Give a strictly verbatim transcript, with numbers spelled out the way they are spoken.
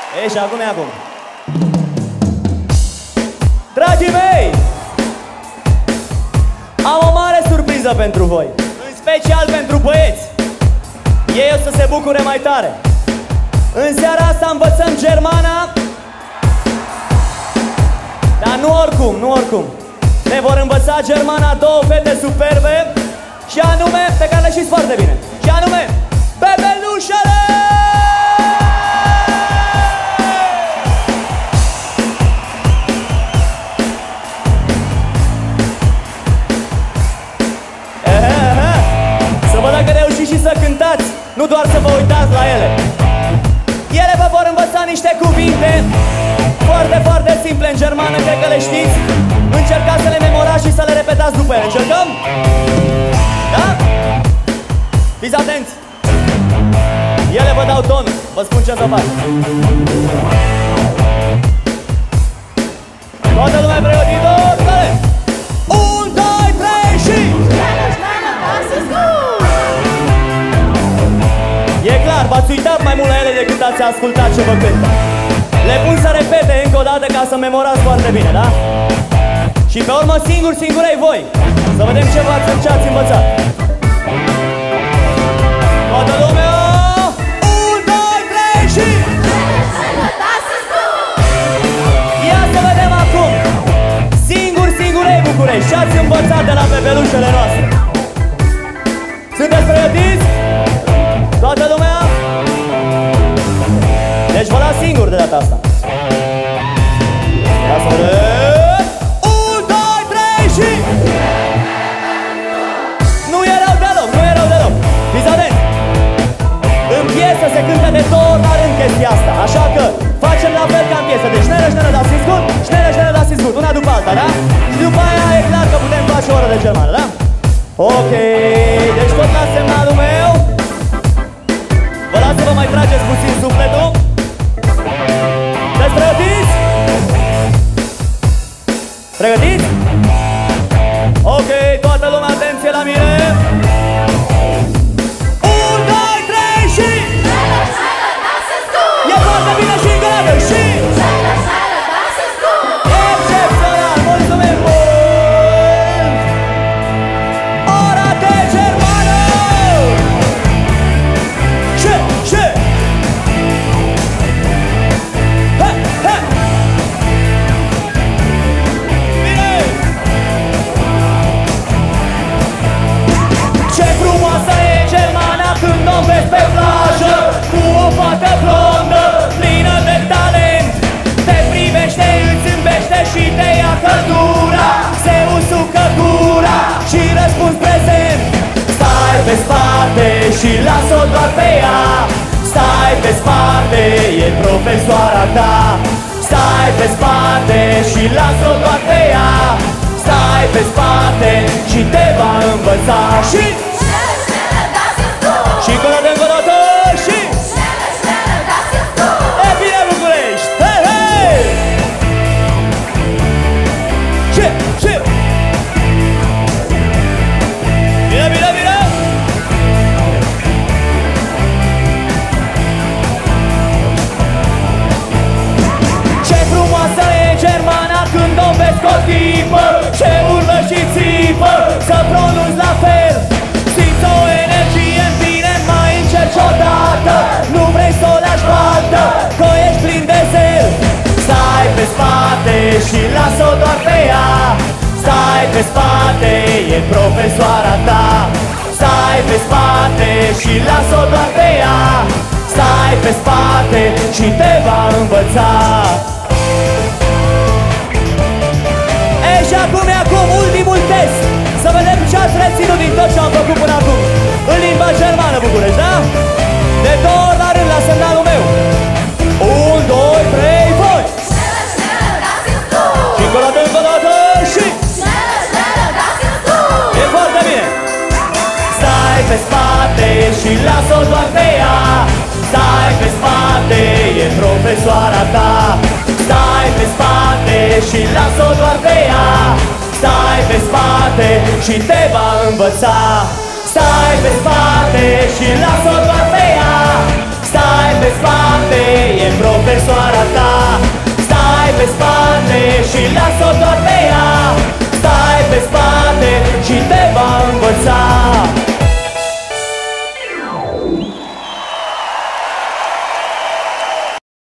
E, și acum e acum. Dragii mei, am o mare surpriză pentru voi, în special pentru băieți. Ei o să se bucure mai tare. În seara asta învățăm germana, dar nu oricum, nu oricum. Ne vor învăța germana două fete superbe, și anume, pe care le știți foarte bine, și anume Bebelușele! Să văd dacă reușiți și să cântați, nu doar să vă uitați la ele. Ele vă vor învăța niște cuvinte foarte, foarte simple în germană, cred că le știți. Încercați să le memorați și să le repetați după ele. Încercăm? Da? Fiți atenți! Ele vă dau tonul, vă spun ce să fac. Toată lumea pregătită? Tare! Un, doi, trei și... E clar, v-ați uitat mai mult la ele decât ați ascultat ce vă cântă. Le pun să repete încă o dată ca să memorați foarte bine, da? Și pe urmă singur, singurei voi. Să vedem ce v-ați ce ați învățat. Toată lumea! Un, doi, trei și... Ia să vedem acum! Singur, singurei București, ce ați învățat de la bebelușele noastre? Sunteți pregătiți? Toată lumea? Deci vă las singur de data asta. Ia să vedem! Un, doi, trei și... Nu e rău deloc, nu e rău deloc. Fiți atenți! În piesă se cântă de două ori la rând chestia asta, așa că facem la fel ca în piesă. Deci șnelă, șnelă, dați scurt, șnelă, șnelă, dați scurt, una după alta, da? Și după aia e clar că putem face o oră de germană, da? Ok, deci tot la semnalul meu. Vă las să vă mai trageți puțin sufletul. Sunteți pregătiți? Pregătiți? Ok, toată lumea, atenție la mine. Un, doi, trei și... E foarte bine și încă dată și... Excepțional, mulțumim mult! Ora de germană! Ce, ce? He, he! Bine! Ce frumoasă e germana când o vezi pe plajă, cu o fată blondă, plină de talent. Te privește, îți zâmbește și te ia căldura, se usucă gura și răspunzi prezent. Stai pe spate și las-o doar pe ea. Stai pe spate, e profesoara ta. Stai pe spate și las-o doar pe ea. Stai pe spate și te va învăța. Și... Și încă o dată, încă o dată, și... E bine, București! Hei, hei! Ce, ce? Bine, bine, bine! Ce frumoasă e germana când o vezi cu o tipă, ce urlă și țipă, să pronunți la fel. Simți o energie în tine, mai încerci odată. Nu vrei să o lași baltă, că ești plin de zel. Stai pe spate și lasă-o doar pe ea. Stai pe spate, e profesoara ta. Stai pe spate și lasă-o doar pe ea. Stai pe spate și te va învăța. E, și acum e acum ultimul test. Să vedem ce ați reținut din tot ce am făcut până acum în limba germană, București, da? De două ori la rând la semnalul meu. Un, doi, trei, voi! Și încă o dată, încă o dată, și... E foarte bine! Stai pe spate și lasă-o doar pe ea. Stai pe spate, e profesoara ta. Stai pe spate și lasă-o doar pe ea. Stai pe spate și te va învăța. Stai pe spate și lasă-o doar pe ea. Stai pe spate, e profesoara pe spate și las-o doar pe ea.